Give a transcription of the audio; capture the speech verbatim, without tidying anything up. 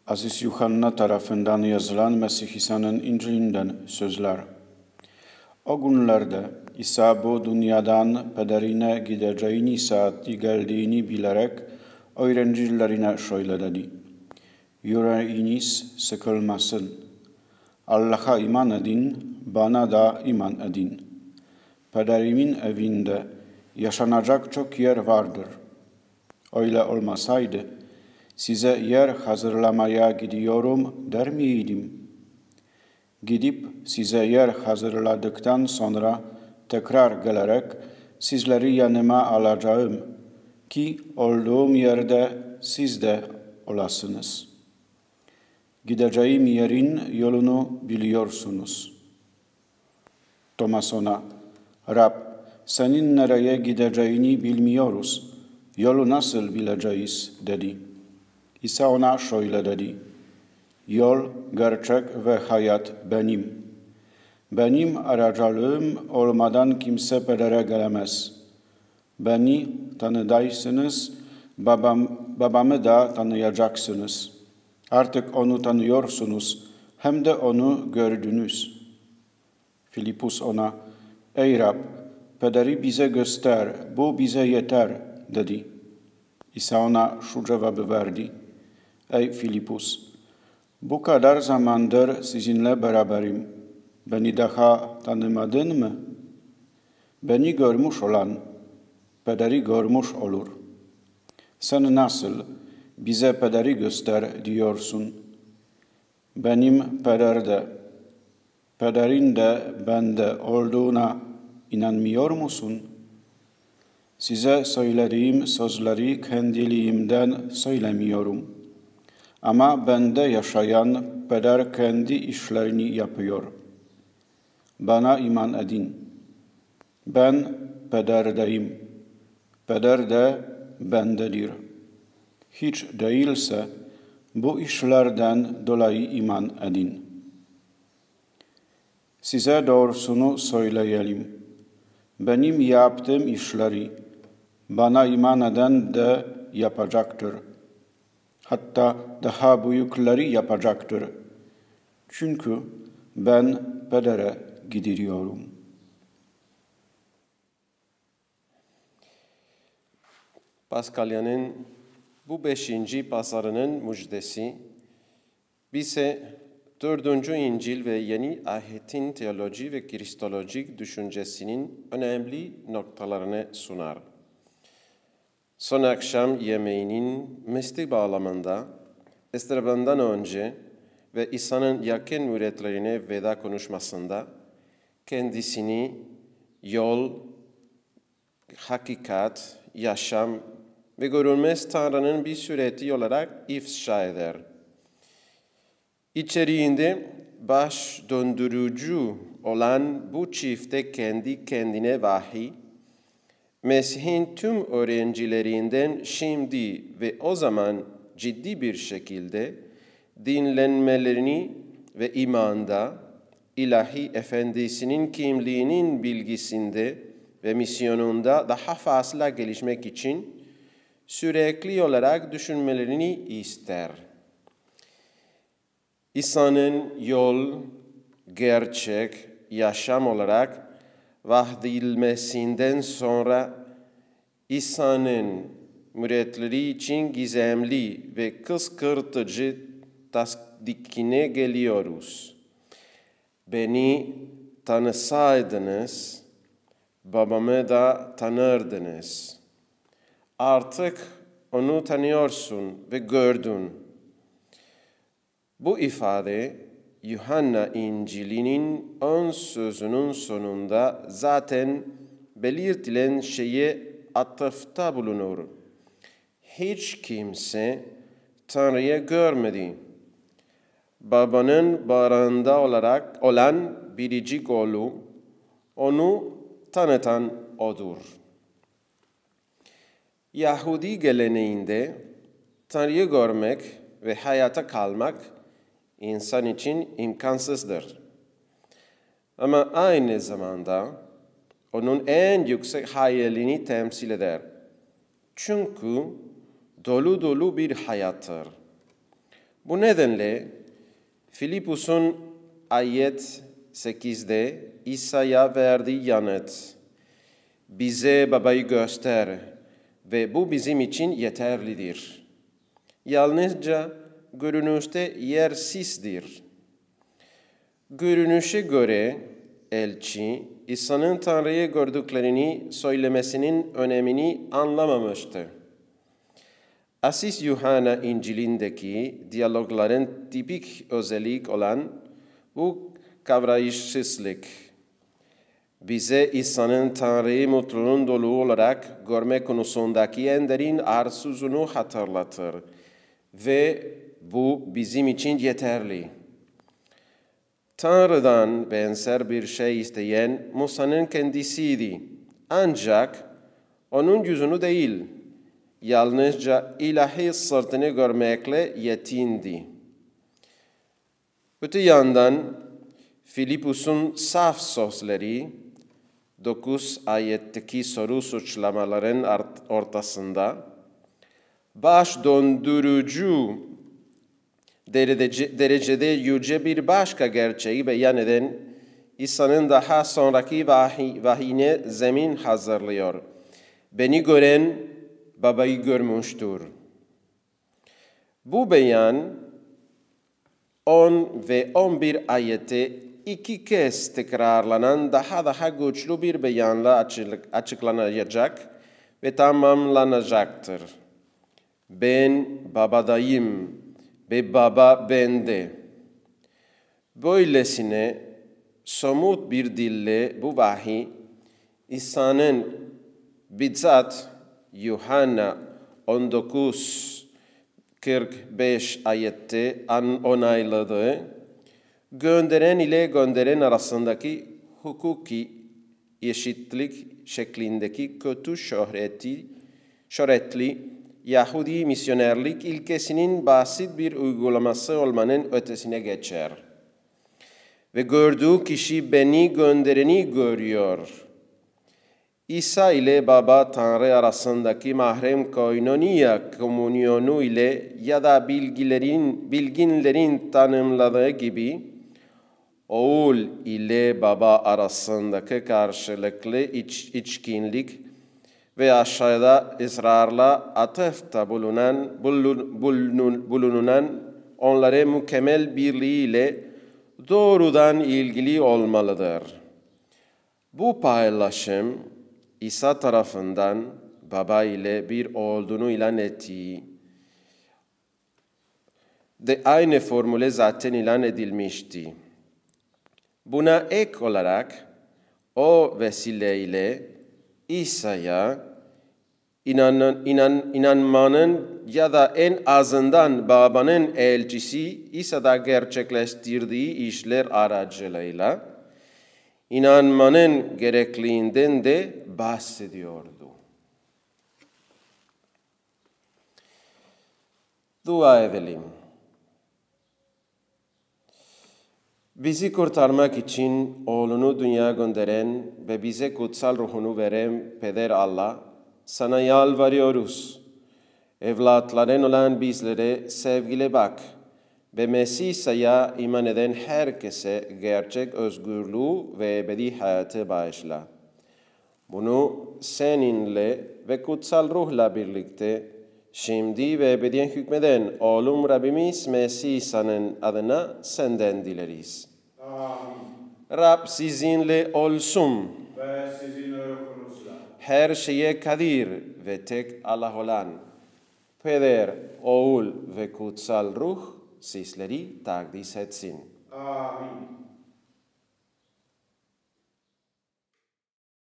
Aziz Yuhanna tarafından yazılan Mesih İsa'nın İncil'inden sözler. O günlerde İsa bu dünyadan pederine gideceğini saati geldiğini bilerek öğrencilerine şöyle dedi. Yüreğiniz sıkılmasın. Allah'a iman edin, bana da iman edin. Pederimin evinde yaşanacak çok yer vardır. Öyle olmasaydı, size yer hazırlamaya gidiyorum der miydim? Gidip size yer hazırladıktan sonra tekrar gelerek sizleri yanıma alacağım ki olduğum yerde siz de olasınız. Gideceğim yerin yolunu biliyorsunuz. Thomas ona, Rab, senin nereye gideceğini bilmiyoruz, yolu nasıl bileceğiz dedi. İsa ona şöyle dedi, yol, gerçek ve hayat benim. Benim aracılığım olmadan kimse pedere gelemez. Beni tanıdaysınız, babam, babamı da tanıyacaksınız. Artık onu tanıyorsunuz, hem de onu gördünüz. Filipus ona, ey Rab, pederi bize göster, bu bize yeter, dedi. İsa ona şu cevabı verdi. Ey Filipus, bu kadar zamandır sizinle beraberim. Beni daha tanımadın mı? Beni görmüş olan, pederi görmüş olur. Sen nasıl bize pederi göster diyorsun? Benim pederde, pederin de bende olduğuna inanmıyor musun? Size söylediğim sözleri kendiliğimden söylemiyorum. Ama bende yaşayan peder kendi işlerini yapıyor. Bana iman edin. Ben pederdeyim. Peder de bendedir. Hiç değilse bu işlerden dolayı iman edin. Size doğrusunu söyleyelim. Benim yaptığım işleri bana iman eden de yapacaktır. Hatta daha büyükleri yapacaktır. Çünkü ben pedere gidiyorum. Paskalya'nın bu beşinci pazarının müjdesi bize dördüncü İncil ve Yeni Ahit'in teoloji ve kristolojik düşüncesinin önemli noktalarını sunar. Son akşam yemeğinin mesleği bağlamında, istirahatından önce ve İsa'nın yakın müritlerine veda konuşmasında kendisini yol, hakikat, yaşam ve görülmez Tanrı'nın bir sureti olarak ifşa eder. İçeriğinde baş döndürücü olan bu çifte kendi kendine vahiy, Mesih'in tüm öğrencilerinden şimdi ve o zaman ciddi bir şekilde dinlenmelerini ve imanda, ilahi efendisinin kimliğinin bilgisinde ve misyonunda daha fazla gelişmek için sürekli olarak düşünmelerini ister. İsa'nın yol, gerçek, yaşam olarak vahdedilmesinden sonra İsa'nın müritleri için gizemli ve kıskırtıcı tasdikine geliyoruz. Beni tanısaydınız, babamı da tanırdınız. Artık onu tanıyorsun ve gördün. Bu ifade Yuhanna İncil'inin ön sözünün sonunda zaten belirtilen şeye atıfta bulunur. Hiç kimse Tanrı'yı görmedi. Babanın bağrında olarak olan biricik oğlu, onu tanıtan odur. Yahudi geleneğinde Tanrı'yı görmek ve hayata kalmak insan için imkansızdır. Ama aynı zamanda onun en yüksek hayalini temsil eder. Çünkü dolu dolu bir hayattır. Bu nedenle Filipus'un ayet sekizde İsa'ya verdiği yanıt, bize babayı göster ve bu bizim için yeterlidir. Yalnızca görünüşte yersizdir. Görünüşe göre elçi, İsa'nın Tanrı'yı gördüklerini söylemesinin önemini anlamamıştı. Aziz Yuhanna İncil'indeki diyalogların tipik özellik olan bu kavrayışsızlık, bize İsa'nın Tanrı'yı mutluluğun dolu olarak görme konusundaki en derin arzusunu hatırlatır ve bu bizim için yeterli. Tanrı'dan benzer bir şey isteyen Musa'nın kendisiydi. Ancak onun yüzünü değil, yalnızca ilahi sırtını görmekle yetindi. Öte yandan Filipus'un saf sözleri, dokuz ayetteki soru suçlamaların ortasında, baş döndürücü derece, derecede yüce bir başka gerçeği beyan eden İsa'nın daha sonraki vahiy, vahiyine zemin hazırlıyor. Beni gören babayı görmüştür. Bu beyan on ve on bir ayette iki kez tekrarlanan daha daha güçlü bir beyanla açıklanacak ve tamamlanacaktır. Ben babadayım ve baba bende. Böylesine somut bir dille bu vahiy, İsa'nın bizzat Yuhanna on dokuz kırk beş ayette onayladığı, gönderen ile gönderen arasındaki hukuki eşitlik şeklindeki kötü şöhreti, şöhretli Yahudi misyonerlik ilkesinin basit bir uygulaması olmanın ötesine geçer. Ve gördüğü kişi beni göndereni görüyor. İsa ile Baba Tanrı arasındaki mahrem koinonia komünyonu ile ya da bilgilerin, bilginlerin tanımladığı gibi, oğul ile baba arasındaki karşılıklı iç, içkinlik ve aşağıda ısrarla atıfta bulunan, bulun, bulun, bulunan onlara mükemmel birliğiyle doğrudan ilgili olmalıdır. Bu paylaşım İsa tarafından baba ile bir olduğunu ilan ettiği de aynı formüle zaten ilan edilmişti. Buna ek olarak o vesileyle İsa'ya inan, inan, inanmanın ya da en azından babanın elçisi İsa'da gerçekleştirdiği işler aracılığıyla inanmanın gerekliliğinden de bahsediyordu. Dua edelim. Bizi kurtarmak için oğlunu dünyaya gönderen ve bize kutsal ruhunu veren Peder Allah, sana yalvarıyoruz. Evlatların olan bizlere sevgiyle bak ve Mesih İsa'ya iman eden herkese gerçek özgürlüğü ve ebedi hayatı bağışla. Bunu seninle ve kutsal ruhla birlikte şimdi ve ebediyen hükmeden oğlum Rabbimiz Mesih İsa'nın adına senden dileriz. Amin. Rab sizinle olsun. Ve sizin ruhunuzla. Her şeye kadir ve tek Allah olan Peder, Oğul ve kutsal ruh sizleri takdis etsin. Amin.